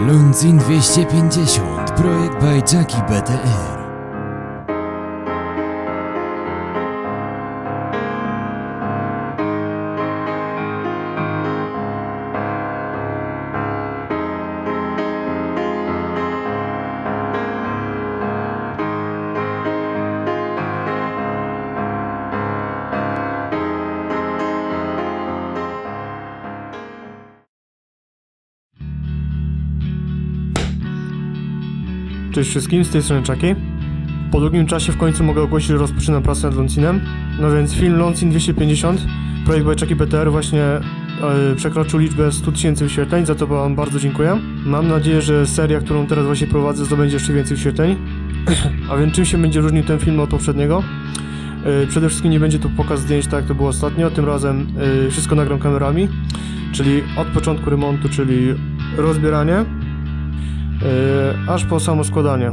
Londzin 250, projekt by Jackie BTR. Cześć wszystkim, z tej strony Chucky. Po długim czasie w końcu mogę ogłosić, że rozpoczynam pracę nad Londzinem. No więc film Londzin 250, projekt by Jackie BTR właśnie przekroczył liczbę 100 000 wyświetleń, za to wam bardzo dziękuję. Mam nadzieję, że seria, którą teraz właśnie prowadzę, zdobędzie jeszcze więcej wyświetleń. A więc czym się będzie różnił ten film od poprzedniego? Przede wszystkim nie będzie to pokaz zdjęć, tak jak to było ostatnio. Tym razem wszystko nagram kamerami, czyli od początku remontu, czyli rozbieranie, aż po samo składanie.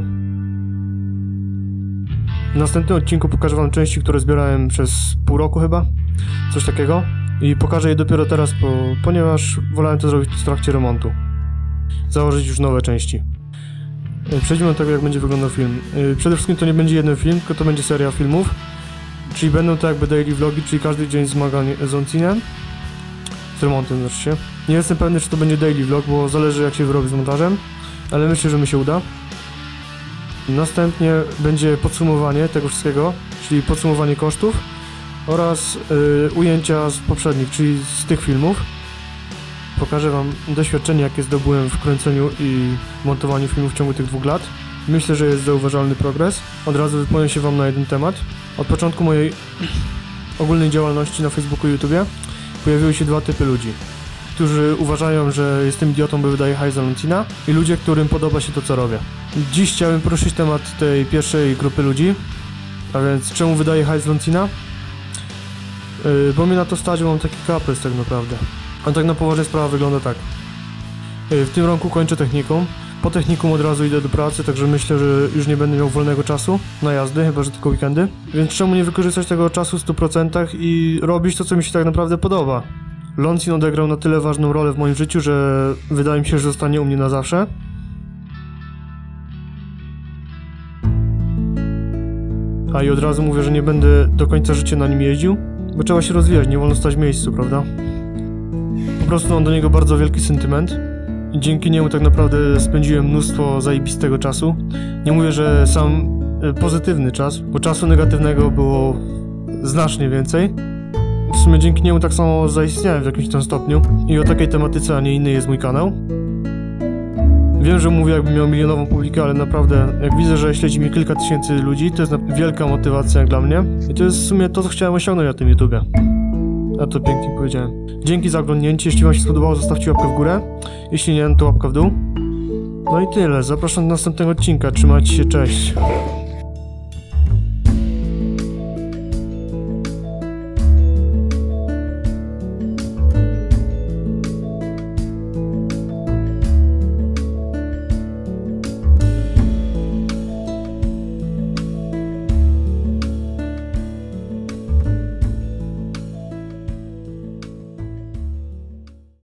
W następnym odcinku pokażę wam części, które zbierałem przez pół roku chyba, coś takiego, i pokażę je dopiero teraz, ponieważ wolałem to zrobić w trakcie remontu, założyć już nowe części. Przejdźmy do tego, jak będzie wyglądał film. Przede wszystkim to nie będzie jeden film, tylko to będzie seria filmów, czyli będą to jakby daily vlogi, czyli każdy dzień zmagań z Londzinem, z remontem znaczy się. Nie jestem pewny, czy to będzie daily vlog, bo zależy, jak się wyrobi z montażem, ale myślę, że mi się uda. Następnie będzie podsumowanie tego wszystkiego, czyli podsumowanie kosztów oraz ujęcia z poprzednich, czyli z tych filmów. Pokażę wam doświadczenie, jakie zdobyłem w kręceniu i montowaniu filmów w ciągu tych 2 lat. Myślę, że jest zauważalny progres. Od razu wypowiem się wam na jeden temat. Od początku mojej ogólnej działalności na Facebooku i YouTubie pojawiły się 2 typy ludzi, którzy uważają, że jestem idiotą, bo wydaję hajs za Londzina, i ludzie, którym podoba się to, co robię. Dziś chciałem poruszyć temat tej pierwszej grupy ludzi, a więc czemu wydaję hajs z Londzina? Bo mnie na to stać, bo mam taki kaprys tak naprawdę. A tak na poważnie sprawa wygląda tak. W tym roku kończę technikum. Po technikum od razu idę do pracy, także myślę, że już nie będę miał wolnego czasu na jazdy, chyba że tylko weekendy. Więc czemu nie wykorzystać tego czasu w 100% i robić to, co mi się tak naprawdę podoba? Londzin odegrał na tyle ważną rolę w moim życiu, że wydaje mi się, że zostanie u mnie na zawsze. A i od razu mówię, że nie będę do końca życia na nim jeździł, bo trzeba się rozwijać, nie wolno stać w miejscu, prawda? Po prostu mam do niego bardzo wielki sentyment i dzięki niemu tak naprawdę spędziłem mnóstwo zajebistego czasu. Nie mówię, że sam pozytywny czas, bo czasu negatywnego było znacznie więcej. W sumie dzięki niemu tak samo zaistniałem w jakimś tam stopniu i o takiej tematyce, a nie innej jest mój kanał. Wiem, że mówię, jakbym miał milionową publikę, ale naprawdę jak widzę, że śledzi mnie kilka tysięcy ludzi, to jest wielka motywacja jak dla mnie i to jest w sumie to, co chciałem osiągnąć na tym YouTubie. A to pięknie powiedziałem. Dzięki za oglądnięcie, jeśli wam się spodobało, zostawcie łapkę w górę, jeśli nie, to łapka w dół. No i tyle, zapraszam do następnego odcinka, trzymajcie się, cześć.